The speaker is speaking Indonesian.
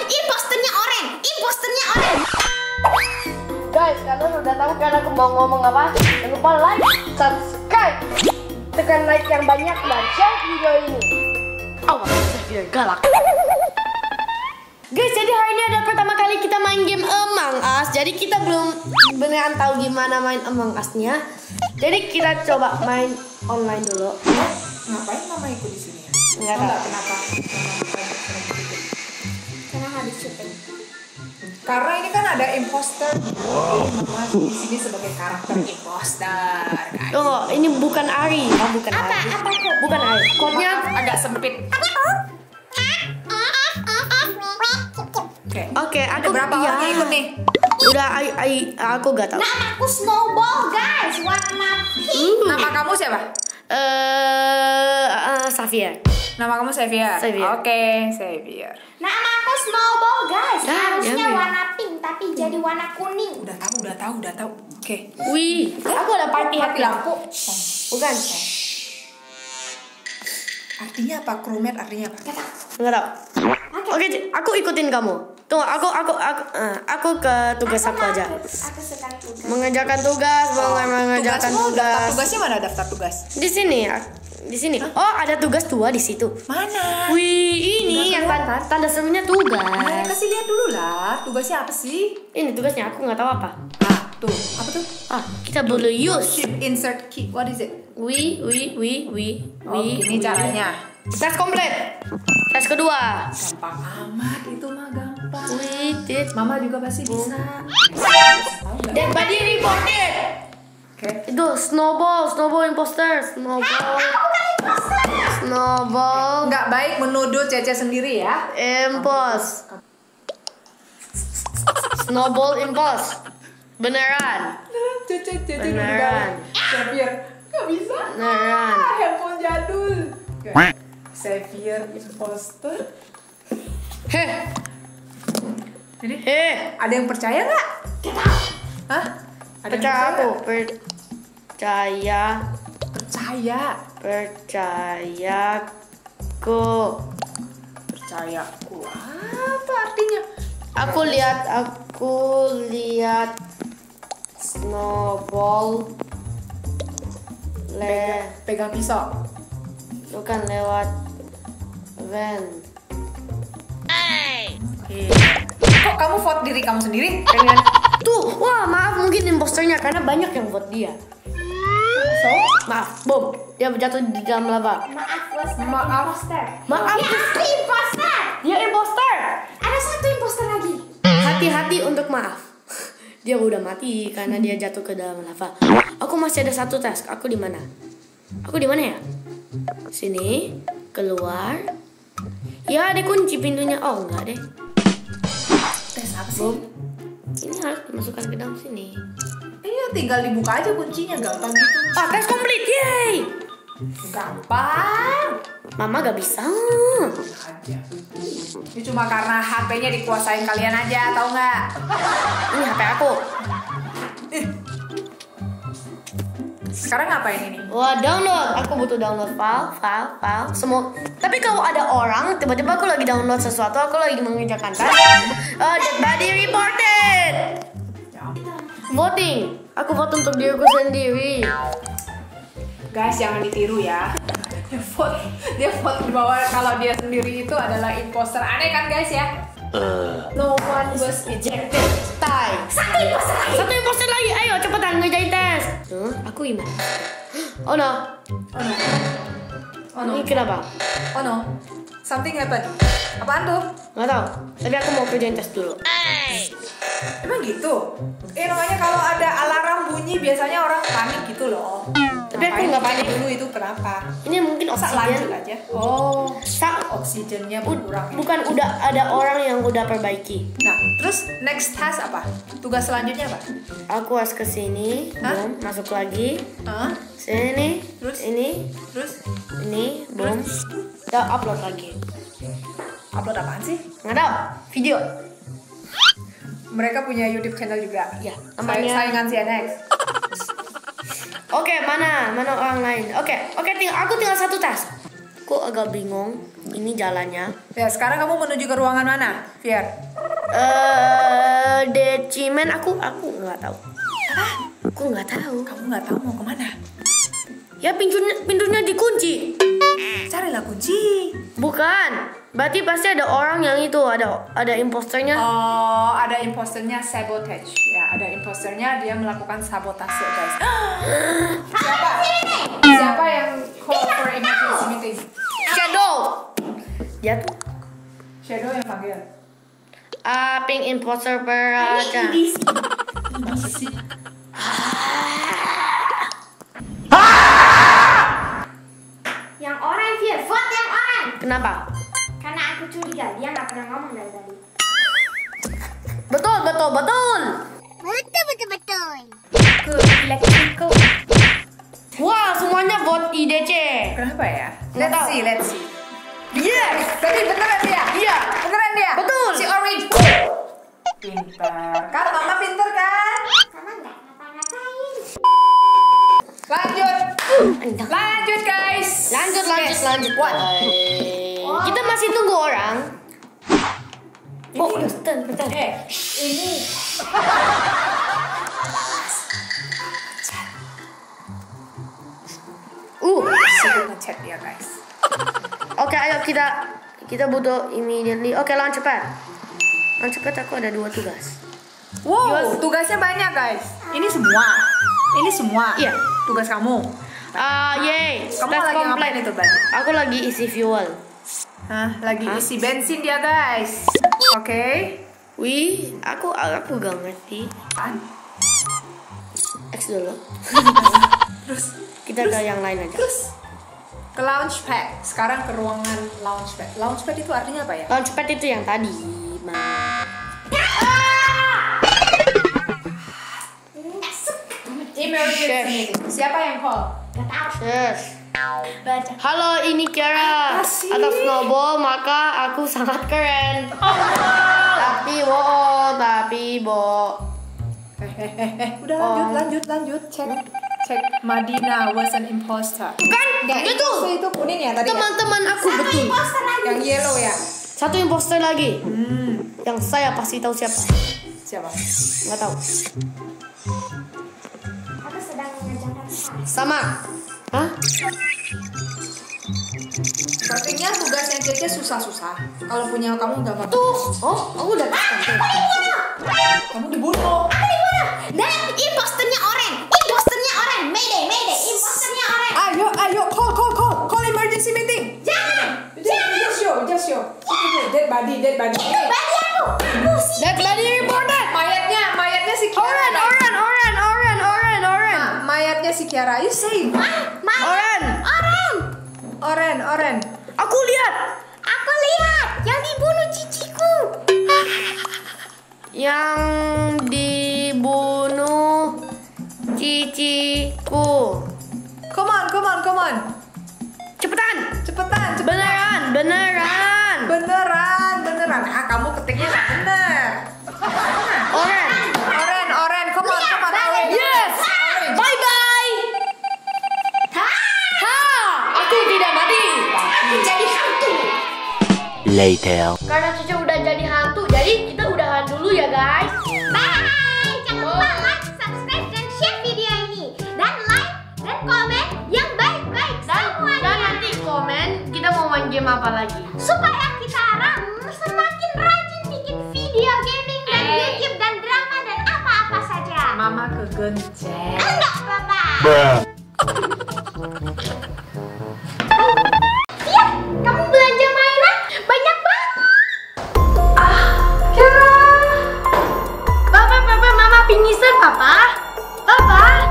Imposternya Oren. Imposternya Oren. Guys, kalian udah tahu kan aku mau ngomong apa? Jangan lupa like, subscribe, tekan like yang banyak dan share video ini. Awas, Xavier galak. Guys, jadi hari ini ada pertama kali kita main game Among Us. Jadi kita belum beneran tahu gimana main Among Us-nya. Jadi kita coba main online dulu. Ngapain mama ikut di sini ya? Enggak tahu Kenapa? Karena habis syuting. Karena ini kan ada imposter. Mama di sini sebagai karakter imposter. Guys. Oh, ini bukan Ari. Oh, bukan Ari. Apa kok? Bukan Ari. Kodenya Agak sempit. Oke, Ada aku berapa orang yang ikut nih? Udah, aku gak tahu. Namaku Snowball, guys. Warna pink. Nama kamu siapa? Xavier. Nama kamu Xavier. Xavier. Oke, Xavier. Namaku Snowball, guys. Ya, Harusnya ya. warna pink, tapi jadi warna kuning. Udah tahu. Oke. Wih, aku ada party Mati happy. lampu. Bukan. Artinya apa? Crewmate artinya apa? Enggak tahu. Oke, aku ikutin kamu. Tunggu, aku ke tugas aku aja. Aku suka tugas. Mengerjakan tugas, mengerjakan Tugasmu, daftar tugas. tugasnya mana daftar tugas? Di sini ya. Di sini. Oh, ada tugas 2 di situ. Mana? Wih, ini yang tanda serunya Nah, tugas. kasih lihat dulu lah. Tugasnya apa sih? Ini tugasnya aku nggak tahu apa. Ah, tuh. Apa tuh? Kita boleh use. Shift insert key. What is it? Oh, gini caranya. Tes komplit. Tes kedua. Gampang amat itu mah gampang. Wait. Mama juga pasti bisa. Dead body reported. Oke. Itu snowball imposter, snowball Nggak baik menuduh Cece sendiri ya. impos, snowball impos, beneran, Cece Beneran. Xavier, nggak bisa. beneran. Handphone jadul. Oke. Xavier imposter. Heh, Jadi heh, ada yang percaya nggak? Hah? Ada yang percaya aku, nggak? percayaku. Percayaku. Apa artinya? Aku lihat snowball Pegang pisau. bukan lewat vent. Kok kamu vote diri kamu sendiri? Pengen tuh, wah maaf mungkin imposternya karena banyak yang vote dia. So, Maaf, bom, dia jatuh di dalam lava. Maaf, bos. Maaf. Imposter. Maaf, Ya, aku imposter. dia imposter. Ada satu imposter lagi. Hati-hati untuk maaf. Dia udah mati karena dia jatuh ke dalam lava. Aku masih ada satu task. Aku di mana? Aku di mana ya? Sini, keluar. Ya, ada kunci pintunya. Oh, enggak deh. tes apa sih? Bom. Ini harus dimasukkan ke dalam sini. Iya, tinggal dibuka aja kuncinya, gampang gitu. Ah, tes komplit. Yeay. Gampang. Mama gak bisa. Aja. Ini cuma karena HP-nya dikuasain kalian aja, tahu nggak? Ini HP aku. Sekarang ngapain ini? Wah, download. Aku butuh download file. Semua. Tapi kalau ada orang, tiba-tiba aku lagi download sesuatu, aku lagi mengerjakan task. Dead body reported. Voting. Aku vote untuk diriku sendiri. Guys, jangan ditiru ya. Dia vote di bawah kalau dia sendiri itu adalah imposter. Aneh kan guys ya? No one was ejected. Tie. Satu imposter lagi. Ayo cepetan ngerjain tes. Aku gimana? Oh no. Oh no. Ini kenapa? Oh no. Something happened. Apaan tuh? Nggak tahu. Tapi aku mau kerjain tes dulu. Emang gitu? Namanya kalau ada alarm bunyi biasanya orang panik gitu loh. Tapi aku nggak panik. dulu itu kenapa? Ini mungkin Masa lanjut oksigen. aja? Oh, Sa- oksigennya berkurang. Ya? Bukan udah ada orang yang udah perbaiki. Nah, terus next task apa? Tugas selanjutnya apa? Aku harus ke sini, Hah? boom, masuk lagi. Hah? Sini, Terus? ini, boom. Udah upload lagi. Upload apaan sih? Nggak tahu, video. Mereka punya YouTube channel juga. Ya, namanya- Saingan CNX. Oke, mana orang lain? Oke, aku tinggal satu task. Kok agak bingung. Ini jalannya. Ya, sekarang kamu menuju ke ruangan mana, Fier? Decimen aku nggak tahu. Aku nggak tahu. Kamu nggak tahu mau kemana? Ya pintunya dikunci. Carilah kunci. Bukan. Berarti pasti ada orang yang itu ada imposternya. Oh, ada imposternya sabotage. Ya, ada imposternya dia melakukan sabotase, guys. Siapa yang call for emergency meeting? Shadow. Dia tuh. Shadow yang panggil. Pink imposter peraca. Yang orange ya, vote yang orange. Kenapa? Karena aku curiga dia nggak pernah ngomong dari tadi. Betul. Ke electrical. Wah, semuanya vote IDC. Kenapa ya? Nggak tahu. Let's see. Yes. Tapi beneran dia? Iya. Beneran dia? Betul. Si orange. Pintar. Kan mama pintar kan? Karena nggak ngapa-ngapain. Lanjut guys. Lanjut. What? Kita masih tunggu orang. Oh, bentar. Ini. Sebelum ngechat dia guys. Oke, ayo kita butuh immediately. Oke, launch pad. Aku ada 2 tugas. Wow, tugasnya banyak guys. Ini semua. Iya. Tugas kamu. Yay. Kamu Let's lagi ngapain complete. itu berarti? Aku lagi isi fuel. Lagi isi bensin dia guys. Oke. Wih, aku gak ngerti. Apaan? X dulu. Terus Kita ke yang lain aja. ke launchpad. Sekarang ke ruangan launchpad. Launchpad itu artinya apa ya? Launchpad itu yang tadi. Emergency. Siapa yang call? Nggak tahu. Yes. Baca. Halo, ini Kiara. Apa sih? Atas Snowball, maka aku sangat keren. Tapi bo. Udah lanjut. Cek Madina was an imposter. Kan? Yang Betul. itu kuning ya tadi. Teman-teman aku Satu betul. imposter lagi. Yang yellow ya. Satu imposter lagi. Yang saya pasti tahu siapa. Siapa? Nggak tahu. Aku sedang mengerjakan hal. Sama. Hah? Sepertinya tugasnya Cece susah-susah. Kalau punya kamu gampang. Tuh. Oh, aku udah tahu. Kamu dibunuh. Aku dibunuh. Dan imposternya orange. Mayday. Imposternya orange. Ayo, call emergency meeting. Jangan. Just show. Dead body. Bagi aku sih. That body reported. Mayatnya si Kiara. Orange. Mayatnya si Kiara. You say. Oren. Aku lihat. Yang dibunuh ciciku. Yang dibunuh ciciku. Come on. Cepetan. Beneran. Beneran. Kamu ketiknya nggak bener. Oren. Come on. Yes. Bye. Aku tidak mati. Aku jadi hantu. Later. Karena Cica udah jadi hantu, jadi kita udahan dulu ya guys. Bye. Jangan lupa like, subscribe, dan share video ini. Dan like dan komen yang baik-baik semuanya. Dan nanti komen kita mau main game apa lagi. Supaya kita semakin rajin bikin video gaming dan YouTube dan drama dan apa-apa saja. Mama kegencet. Enggak, Bapak. Lihat, kamu belanja mainan banyak banget. Papa, mama pingsan, Papa.